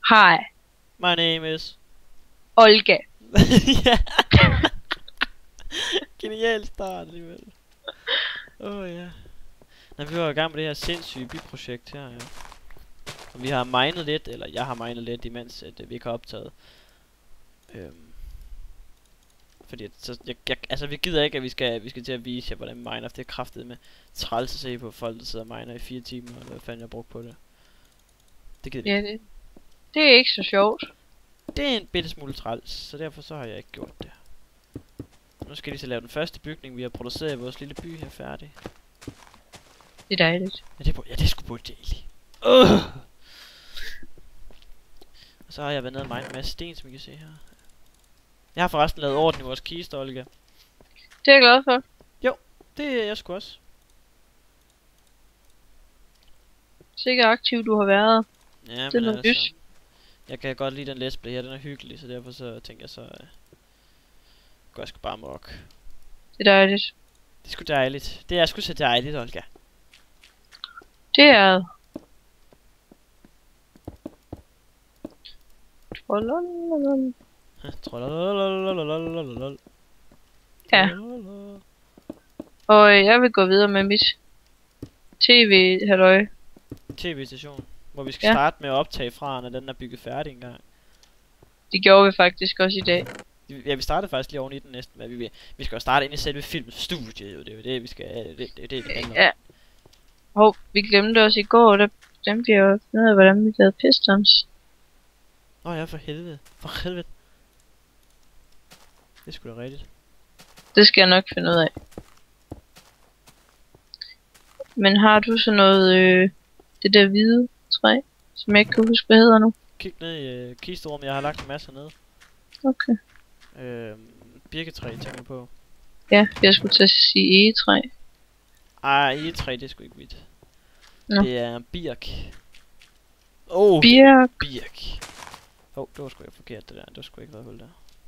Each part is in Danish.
Hi, My name is... Olga. Ja. Genial start alligevel. Ja. Når vi var i gang med det her sindssyge byprojekt her, ja. Og vi har minet lidt, eller jeg har minet lidt, imens at vi ikke har optaget. Fordi så, altså vi gider ikke, at vi skal til at vise jer, hvordan vi miner, for det er kraftigt med træls at se på folk, der sidder og miner i 4 timer, eller hvad fanden jeg har brugt på det. Det gider vi Ja, ikke. det er ikke så sjovt. Det er en bitte smule træls, så derfor så har jeg ikke gjort det. Nu skal vi så lave den første bygning, vi har produceret i vores lille by her færdig. Det er dejligt. Ja, det er sgu dejligt. Og så har jeg været nede og mine en masse sten, som I kan se her. Jeg har forresten lavet orden i vores kiste, Olga. Det er jeg glad for. Jo, det er jeg sgu også. Det er sikkert aktiv, du har været. Ja, Det er men noget altså, lys. jeg kan godt lide den let's play her, den er hyggelig, så derfor så tænker jeg så, går jeg sgu bare amok. Det er dejligt. Det er sgu dejligt. Det er sgu så dejligt, Olga. Det er... Trollolololol. Trollololololololol. Ja. Og jeg vil gå videre med mit tv-halløj. TV-station, hvor vi skal Ja. starte med at optage fra, når den er bygget færdig engang. Det gjorde vi faktisk også i dag. Ja, vi startede faktisk lige oven i den næsten, hvad vi vil. Vi skal jo starte ind i selve filmstudiet, jo. Det er jo det, vi skal... Det handler om. Ja. Hov, vi glemte også i går, der glemte jeg jo finde ud af, hvordan vi lavede pistons. Ja, for helvede. For helvede. Det er sgu da rigtigt. Det skal jeg nok finde ud af. Men har du så noget, det der hvide træ, som jeg ikke kan huske, hvad hedder nu? Kig ned i kisterummet, jeg har lagt en masse ned. Okay. Birketræ, tænker jeg på. Ja, jeg skulle til at sige egetræ. Ej, egetræ, det er sgu ikke vidt. Nå. Det er birk. Birk. Birk. Det var sgu ikke forkert det der. Det var sgu ikke været hul der.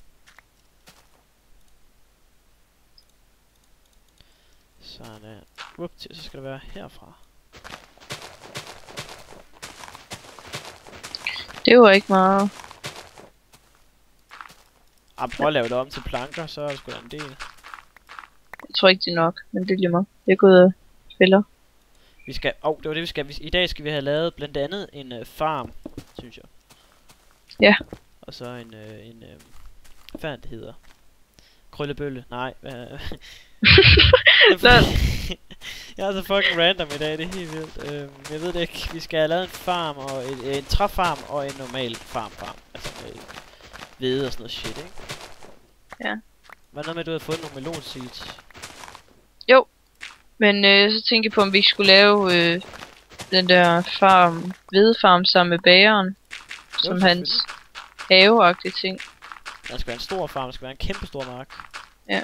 Sådan. Så skal det være herfra. Det var ikke meget. Prøv at lave det om til planker, så er det sgu da en del. Jeg tror ikke det er nok, men det er lige meget. Jeg går ud og spiller. Vi skal, det var det vi skal. I dag skal vi have lavet blandt andet en farm, synes jeg. Ja. Og så hvad fanden det hedder? Krøllebølle? Nej. Jeg er så fucking random i dag, det er helt vildt. Jeg ved det ikke. Vi skal have lavet en farm og en træfarm og en normal farm. Altså med hvede og sådan noget shit, ikke? Ja. Hvad noget med, at du havde fået nogle melonseeds? Jo. Men så tænkte jeg på, om vi ikke skulle lave den der hvedefarm sammen med bageren. Som hans haveagtige ting. Der skal være en stor farm, der skal være en kæmpe stor mark. Ja.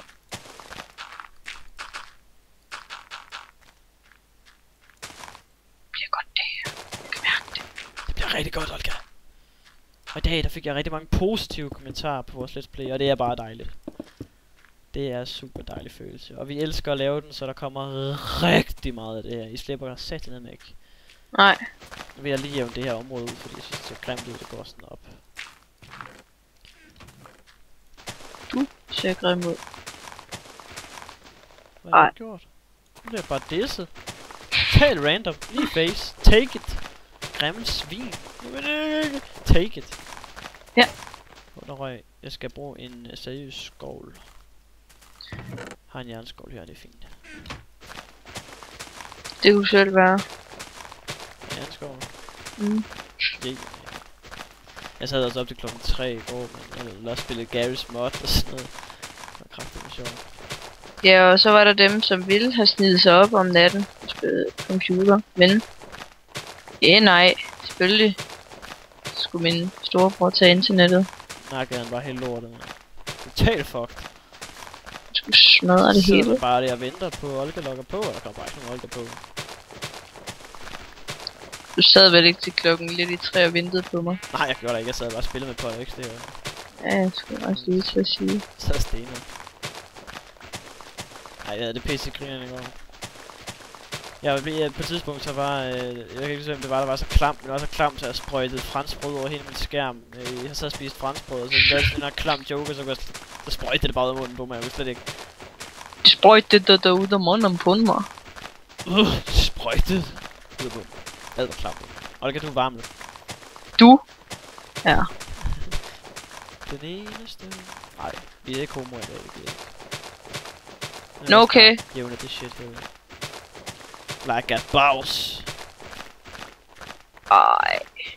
Det bliver godt det her. Jeg kan mærke det. Det bliver rigtig godt, Olga. Og i dag, der fik jeg rigtig mange positive kommentarer på vores Let's Play, og det er bare dejligt. Det er super dejlig følelse. Og vi elsker at lave den, så der kommer rigtig meget af det her. I slipper satan ikke. Nej. Nu vil jeg lige jævne det her område ud, fordi jeg synes, det er grimt ud, det går sådan op. Du ser grim ud. Hvad har jeg gjort? Nu bliver jeg bare disset. Total random. Lige face. Take it. Grimme svin. Take it. Ja. Der røg. Jeg skal bruge en seriøs skål. Har en jernskål her, det er fint. Det kunne selv være. Jernskål. Mm. Yeah. Jeg sad også op til klokken 3 i går, men jeg lavede spillet Garry's Mod og sådan noget. Det var kraftigt sjovt. Ja, og så var der dem, som ville have snidet sig op om natten og spillet computer. Men nej, selvfølgelig skulle min storebror tage internettet. Nakkede han bare helt lortet, man. Total fucked. Jeg skulle smadre det hele. Sidder bare der og venter på, Olga logger på, og der kommer bare ikke nogen Olga på. Du sad vel ikke til klokken lidt i 3 og ventede på mig? Nej, jeg gjorde det ikke. Jeg sad bare og spillede med Polyx, det var... Ja, jeg skulle også lige til at sige. Så stenet. Nej, jeg havde det PC-krigerne i går. På et tidspunkt så var, jeg kan ikke huske, det var så klamt, men det var så klamt, så jeg sprøjtede franskbrød over hele min skærm. Jeg sad og spiste franskbrød, og så lavede sådan en klam joke, og så sprøjtede det bare ud af munden på mig, jeg vidste slet ikke. Sprøjtede det ud af munden på mig. Sprøjtede ud af munden. Det var klamt. Olga, du er varm nu. Du? Ja. Den eneste... Nej, vi er ikke homo i dag, vi er ikke. Nå, okay. Jævne det shit her. Like a boss. Ej.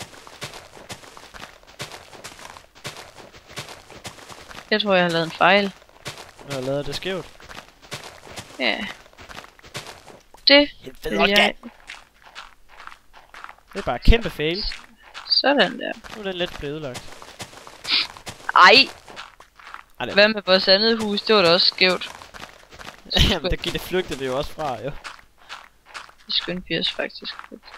Jeg tror, jeg har lavet en fejl. Nu har jeg lavet det skævt. Ja. Det vil jeg... Det er bare kæmpe fail. Sådan der. Nu er den let blevet ødelagt. Ej. Hvad med vores andet hus? Det var da også skævt. Jamen, det flygtede det jo også fra, jo. Det skyndte vi os faktisk.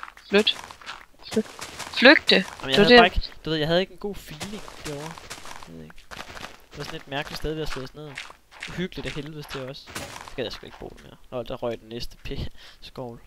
Flygte. Jamen, jeg havde bare ikke, du ved, jeg havde ikke en god feeling derovre. Jeg ved ikke. Det var sådan et mærkeligt sted, vi har slået os ned. Hyggeligt af helvedes det også. Så skal jeg sgu ikke bo der mere. Nå, der røg den næste skovl.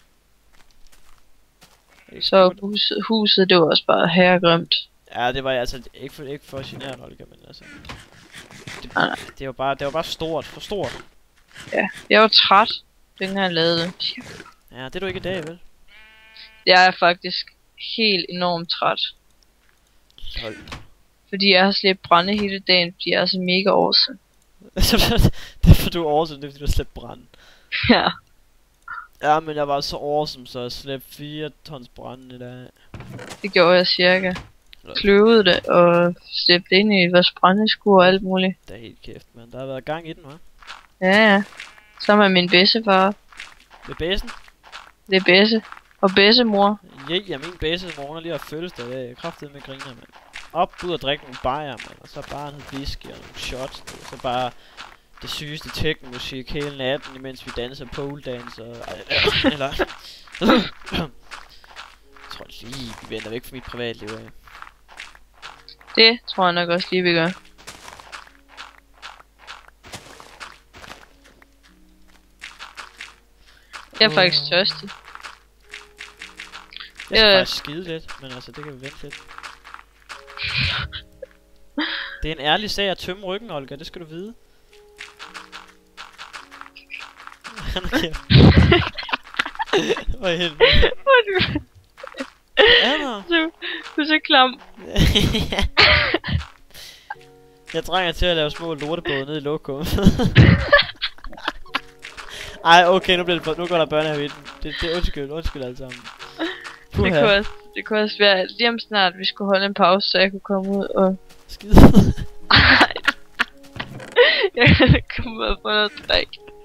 Så huset, det var også bare herregrimt. Ja, det var altså ikke for genert, Olga, men altså. Det var bare stort, for stort. Ja, jeg var træt, dengang jeg lavede det. Ja, det er du ikke i dag, vel? Jeg er faktisk helt enormt træt. Hold. Fordi jeg har slæbt brænde hele dagen, fordi jeg er så mega awesome. Det er for du er awesome, det er fordi du har slæbt brænde. Ja. Ja, men jeg var så awesome, så jeg slæbte 4 tons brænde i dag. Det gjorde jeg cirka. Kløvede det og slæbte ind i vores brændeskur og alt muligt. Det er helt kæft, men der har været gang i den, hva'? Ja. Sammen med min bedstefar. Med bæsen? Det er bedste. Og bedstemor. Ja, min bedstemor, hun har lige haft fødselsdag i dag. Jeg er kraftedeme med griner, mand. Op, ud og drikke nogle bajer, mand. Og så bare noget whisky og nogle shots. Og så bare det sygeste techno-musik hele natten, imens vi danser pole dance og... eller... Jeg tror lige, vi vender væk fra mit privatliv af. Det tror jeg nok også lige, vi gør. Jeg er faktisk tørstig. Jeg skal faktisk skide lidt, men altså, det kan vi vente lidt. Det er en ærlig sag at tømme ryggen, Olga, det skal du vide. Han er kæft. Hvor er helt vildt. Du er så klam. Jeg trænger til at lave små lortebåde ned i lokum. Ej, okay, nu går der børnehave i den. Det er undskyld alle sammen. Det kunne også være lige om snart, vi skulle holde en pause, så jeg kunne komme ud og... Skide. Jeg kan komme ud og få noget drik.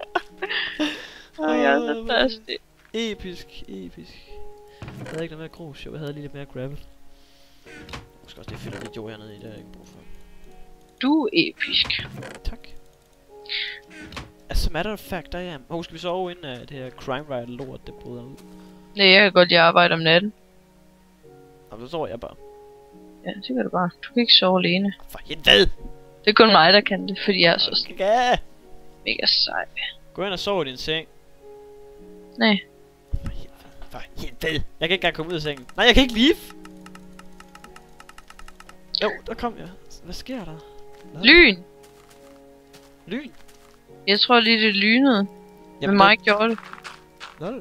Og jeg er så tørstig. Episk. Jeg havde ikke noget mere grus, jeg havde lige lidt mere gravel. Måske også det fedt, at det jord hernede i, det har jeg ikke brug for. Du er episk. Tak. As a matter of fact, I am. Skal vi sove inden af det her crime ride lort, det bryder ud? Nej, jeg kan godt lide at arbejde om natten. Jamen, så sover jeg bare. Ja, det kan du bare. Du kan ikke sove alene. For helvede! Det er kun mig, der kan det, fordi jeg er så mega sej. Gå ind og sov i din seng. Nej. For helvede! Jeg kan ikke engang komme ud af sengen. Nej, jeg kan ikke leave! Jo, der kom jeg. Hvad sker der? Lyn! Lyn? Jeg tror lige, det lynede. Men mig gjorde det. Lol.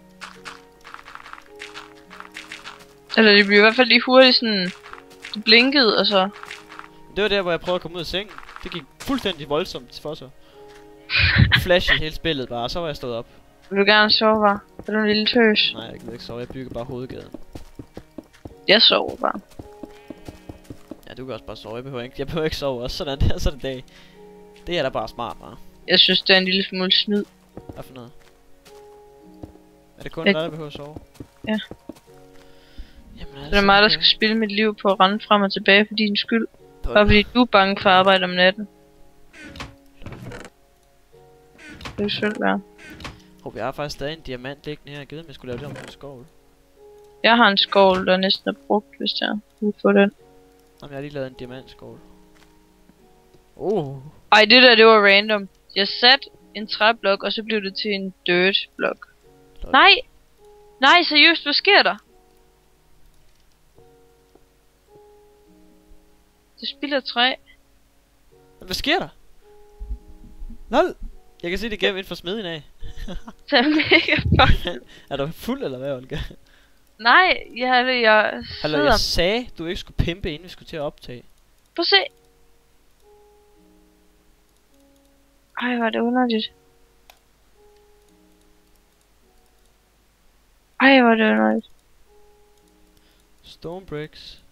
Eller det blev i hvert fald lige hurtigt sådan... Det blinkede, og så... Det var der, hvor jeg prøvede at komme ud af sengen. Det gik fuldstændig voldsomt for sig. Flash i hele spillet bare, og så var jeg stået op. Vil du gerne sove, bare? Er du en lille tøs? Nej, jeg kan ikke sove. Jeg bygger bare hovedgaden. Jeg sover bare. Ja, du kan også bare sove. Jeg behøver ikke sove også. Sådan der, så er det dag. Det er da bare smart, bare. Jeg synes, det er en lille smule snyd. Hvad for noget? Er det kun dig, der behøver at sove? Ja. Jamen, altså, det er mig, der skal spille mit liv på at rende frem og tilbage for din skyld. Bare fordi du er bange for at arbejde om natten. Det vil selv være. Jeg har faktisk stadig en diamant liggende her. Jeg gider, om jeg skulle lave det om på en skovl. Jeg har en skovl, der næsten er brugt, hvis jeg vil få den. Jamen, jeg har lige lavet en diamantskovl. Ej, det der, det var random. Jeg satte en træblok, og så blev det til en dirt blok. Lol. Nej! Nej, seriøst, hvad sker der? Det spilder træ. Hvad sker der? Lol! Jeg kan se det gennem inden for smeden af. Det er mega fucking. Er du fuld eller hvad, Olga? Nej, jeg Hallo, sidder... jeg sagde, du ikke skulle pimpe, inden vi skulle til at optage. Prøv at se. Ej, hvor er det underligt. Ej, hvor er det underligt. Stone bricks.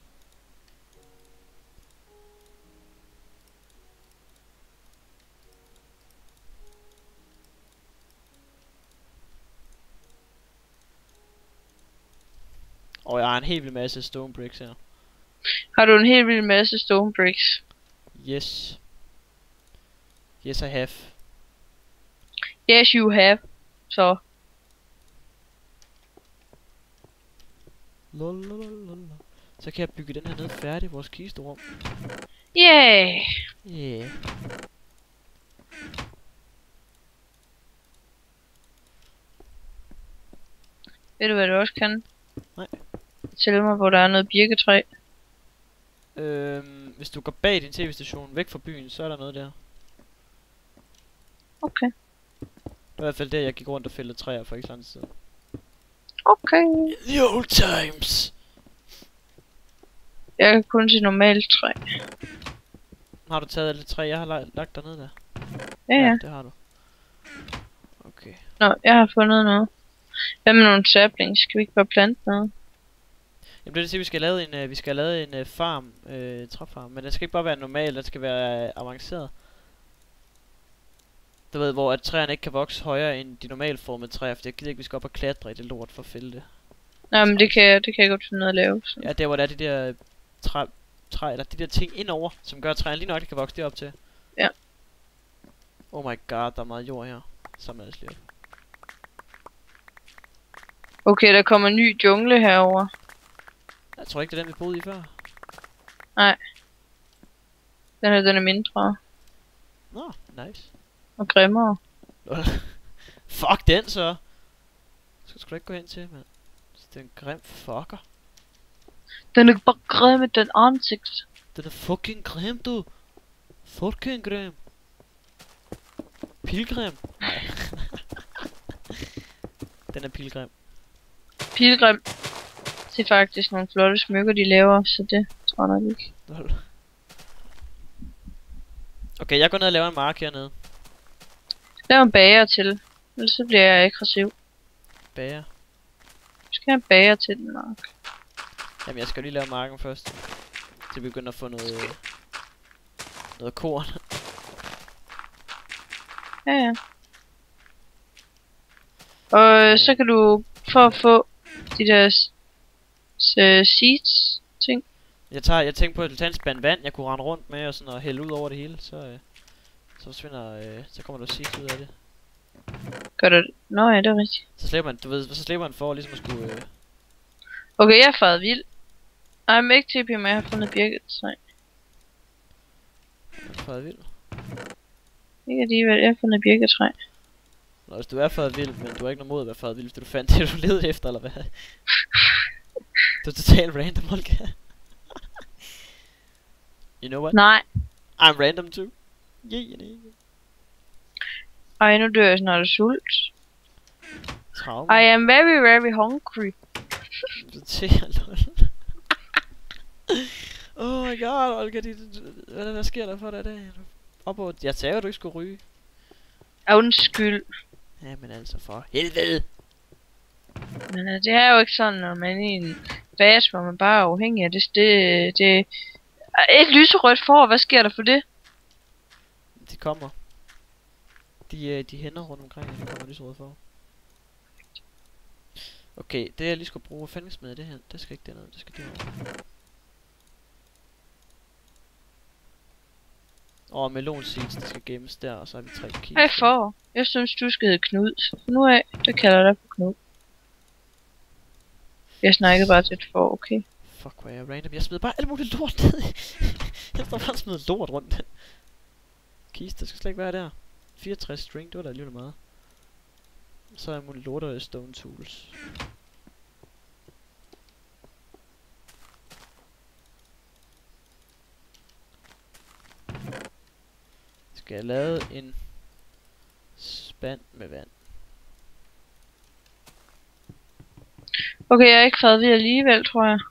Og jeg har en helt vild masse stone bricks her. Har du en helt vild masse stone bricks? Yes. Yes, I have. Yes, you have. Så. Lolololol. Så kan jeg bygge den her ned færdig, vores kisterum. Yeah. Yeah. Ved du hvad du også kan? Nej. Fortæl mig, hvor der er noget birketræ. Hvis du går bag din tv-station væk fra byen, så er der noget der. Okay. Det var i hvert fald der, jeg gik rundt og fældede træer for ikke så lang tid. Okay. The old times. Jeg kan kun se normalt træ. Har du taget alle træ, jeg har lagt dernede der? Ja. Det har du. Okay. Nå, jeg har fundet noget. Hvad med nogle saplings? Skal vi ikke bare plante noget? Jamen det vil sige, vi skal have lavet en farm, træfarm. Men den skal ikke bare være normal, den skal være avanceret. Du ved, hvor at træerne ikke kan vokse højere end de normalformede træer, for jeg gider ikke, vi skal op og klatre i det lort for at fælde det. Nej, men det kan jeg godt finde noget at lave. Så. Ja, der hvor der er de der træ, eller de der ting indover, som gør at træerne lige nok kan vokse derop til. Ja. Oh my god, der er meget jord her. Samler jeg lige op. Okay, der kommer en ny jungle herover. Jeg tror ikke, det er den, vi boede i før. Nej. Den er mindre. Nå, nice. Og grimmere. Fuck den så. Skal du ikke gå hen til, mand. Det er en grim fucker. Den er bare grim med den ansigt. Den er fucking grim, du. Fucking grim. Pilgrim. Nej. Den er pilgrim. Pilgrim. Det er faktisk nogle flotte smykker, de laver, så det tror jeg nok ikke. Okay, jeg går ned og laver en mark hernede. Lav en bager til. Ellers så bliver jeg aggressiv. Bager. Skal jeg have bager til den mark? Jamen jeg skal lige lave marken først. Til vi begynder at få noget korn. Ja. Og så kan du, for at få de der seeds ting. Jeg tænkte på at tage en spand vand, jeg kunne rende rundt med og sådan og hælde ud over det hele, så forsvinder, så kommer der seeds ud af det. Gør det? Nå ja, det er rigtigt. Så slipper man, du ved, så slipper man for ligesom at skulle... Okay, jeg er faret vild. Nej, men ikke TP, men jeg har fundet birket. Nej. Faret vild. Ikke alligevel, jeg har fundet birketræ. Nå, hvis du er faret vild, men du har ikke noget mod at være faret vild, hvis du fandt det, du levede efter, eller hvad? Du er totalt random, Olga. You know what? Nej. I'm random too. Yeah. Ej, nu dør jeg snart af sult. Traume. I am very, very hungry. Du tæller, lol. Oh my god, Olga, hvad sker der for dig i dag? Jeg sagde jo, du ikke skulle ryge. Undskyld. Ja, men altså for helvede. Men det er jo ikke sådan, når man er i en fase, hvor man bare er afhængig af det. Et lyserødt får, hvad sker der for det? De kommer. De hænder rundt omkring, de kommer lyserødt for. Okay, det jeg lige skulle bruge, hvad fanden smed det her? Det skal ikke dernede, det skal derovre. Og melon seeds, det skal gemmes der, og så har vi 3 kister. Hej for. Jeg synes, du skal hedde Knud. Nu af, det kalder jeg dig for Knud. Jeg snakkede bare til et for, okay? Fuck, hvor er jeg random. Jeg smed bare alt muligt lort ned. Jeg står bare smidt lort rundt. Kiste, der skal slet ikke være der. 64 string, det var da alligevel meget. Så er jeg muligt lortet stone tools. Skal jeg lave en spand med vand? Okay, jeg er ikke færdig alligevel, tror jeg.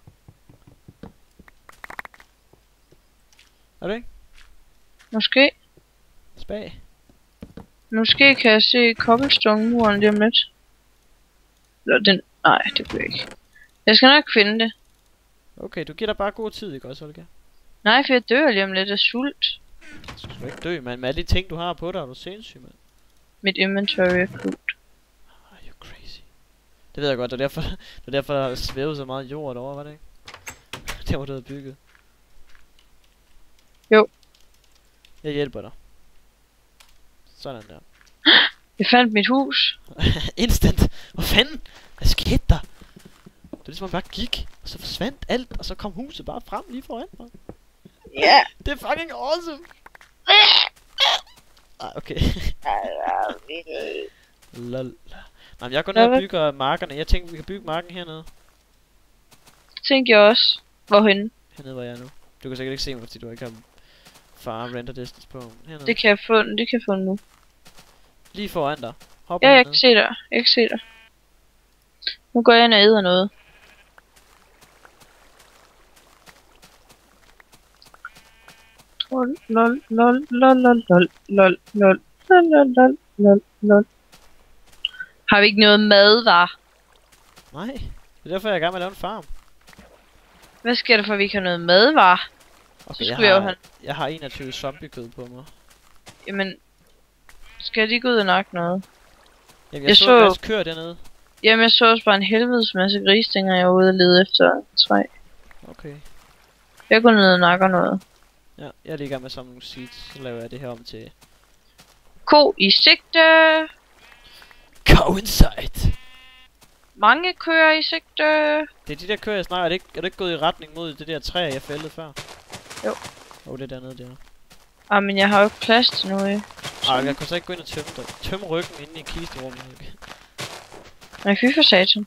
Er du ikke? Måske. Spag. Måske kan jeg se cobblestone-muren lige om lidt. Eller den... Nej, det bliver ikke. Jeg skal nok finde det. Okay, du giver dig bare god tid, ikke også, Olga? Nej, for jeg dør lige om lidt af sult. Så skal du ikke dø, mand. Med alle de ting, du har på dig, er du sindssyg, mand. Mit inventory er fuldt. Are you crazy? Det ved jeg godt, det er derfor der har svævet så meget jord derovre, var det ikke? Det var du havde bygget. Jo. Jeg hjælper dig. Sådan der. Jeg fandt mit hus. Instant! Hvor fanden? Hvad skete der? Det er ligesom man bare gik, og så forsvandt alt, og så kom huset bare frem lige foran mig. Ja. Yeah. Det er fucking awesome! Ah, okay. Lol. Nej, men jeg går ned og bygger markerne. Jeg tænker, vi kan bygge marken hernede. Det tænker jeg også. Hvorhenne? Hernede, hvor jeg er nu. Du kan sikkert ikke se mig, fordi du ikke har far render distance på. Hernede. Det kan jeg få nu. Lige foran dig. Hop Ja, jeg kan se dig. Jeg kan se dig. Nu går jeg ind og æder noget. Lol, lol, lol, lol, lol, lol, lol, lol, lol, lol, lol, lol. Har vi ikke noget mad, var? Nej, det er derfor jeg er i gang med at lave en farm. Hvad sker der for, at vi ikke har noget mad, var? Okay, Så skulle jeg har 21 zombiekød på mig. Jamen, skal jeg lige gå ud og nakke noget? Jamen, jeg så også køer dernede. Jamen, jeg så også bare en helvedes masse grisdinger, jeg var ude og lede efter træ. Okay. Jeg går ned og nakker noget. Ja, jeg er lige i gang med at samle nogle seeds, så laver jeg det her om til... Ko i sigte! Coincide! Mange køer i sigte! Det er de der køer, jeg snakker. Er du ikke gået i retning mod det der træ, jeg fældede før? Jo. Det er dernede der. Ah, men jeg har jo ikke plads til noget. Jeg kunne så ikke gå ind og tømme ryggen inde i kisterummet. Okay. Nej, fy for satan.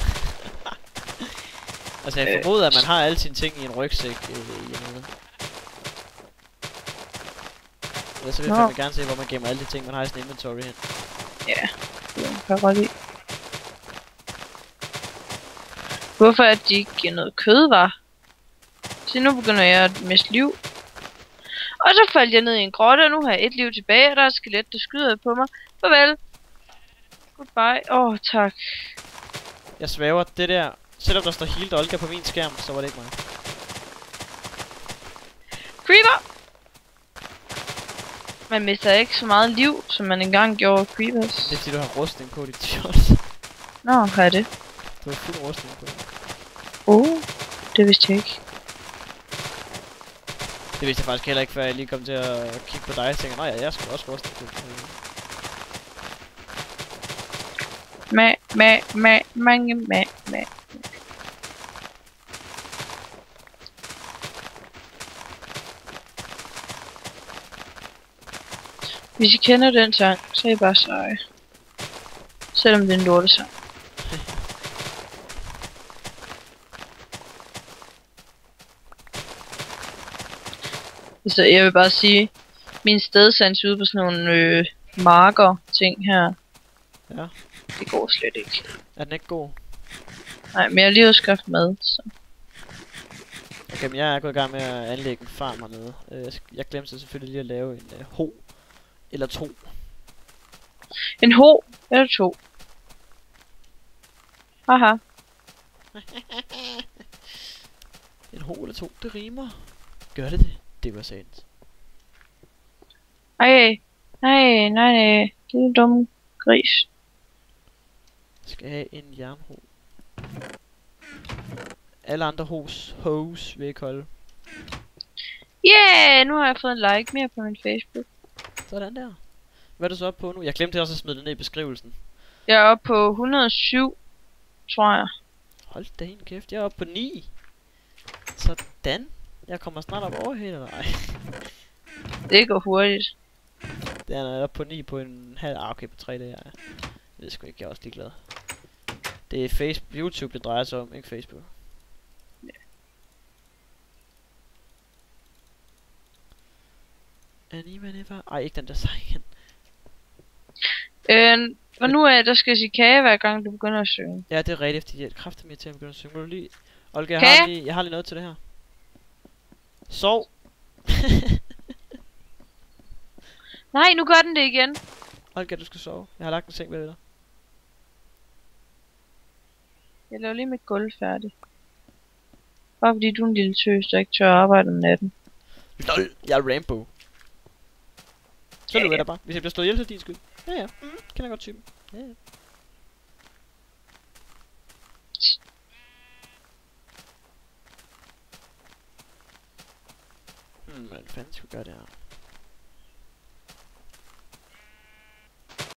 Altså, jeg formoder, at man har alle sine ting i en rygsæk i noget. Ellers så vil jeg fandme gerne se, hvor man gemmer alle de ting, man har i sin inventory hen. Ja, det kan jeg godt lide. Hvorfor er de ikke noget kød, var? Så nu begynder jeg at miste liv. Og så faldt jeg ned i en grotte, og nu har jeg et liv tilbage, og der er et skelet, der skyder på mig. Farvel. Goodbye. Tak. Jeg svæver det der. Selvom der står healed Olga på min skærm, så var det ikke mig. Creeper! Man mister ikke så meget liv, som man engang gjorde creepers. Det er fordi, du har rustning på dit t-shirt. Nå, hvad er det? Du har fuld rustning på. Det vidste jeg ikke. Det vidste jeg faktisk heller ikke, før jeg lige kom til at kigge på dig og tænkte, nej, jeg skal også rustning på. Mange. Hvis I kender den sang, så er I bare seje. Selvom det er en lortesang. Så jeg vil bare sige, min stedsands ude på sådan nogle marker ting her. Ja. Det går slet ikke. Er den ikke god? Nej, men jeg har lige udskaffet mad, så. Okay, men jeg er gået i gang med at anlægge en farm hernede. Jeg glemte selvfølgelig lige at lave en ho. Eller 2. En ho eller 2. Haha. En ho eller 2, det rimer. Gør det det? Det var sandt. Nej. Det er en dum gris. Skal jeg have en jernho. Alle andre hos vil ikke holde. Yeah, nu har jeg fået en like mere på min Facebook. Sådan der. Hvad er du så oppe på nu? Jeg glemte også at smide det ned i beskrivelsen. Jeg er oppe på 107, tror jeg. Hold da en kæft, jeg er oppe på 9. Sådan. Jeg kommer snart op over hele, nej. Det går hurtigt. Det er oppe på 9 på en halv. Okay, på 3 dage. Det er sgu ikke, jeg er også ligeglad. Det er Facebook, YouTube, det drejer sig om, ikke Facebook. Ej, ikke den der sej igen. Og nu er der skal sige kage, hver gang du begynder at synge. Ja, det er rigtigt, fordi jeg kræfter mig til at begynde at synge. Må du lige... Olga, jeg har lige noget til det her. Sov! Nej, nu gør den det igen. Olga, du skal sove. Jeg har lagt en seng ved dig. Jeg laver lige mit gulv færdigt. Bare fordi du er en lille tøs, der ikke tør arbejde om natten. LOL, jeg er Rambo. Så Ja, løber jeg bare. Hvis jeg bliver slået ihjel, så er din skyld. Ja, ja. Kender godt typen. Ja, ja. Hvad fanden skulle jeg gøre det her?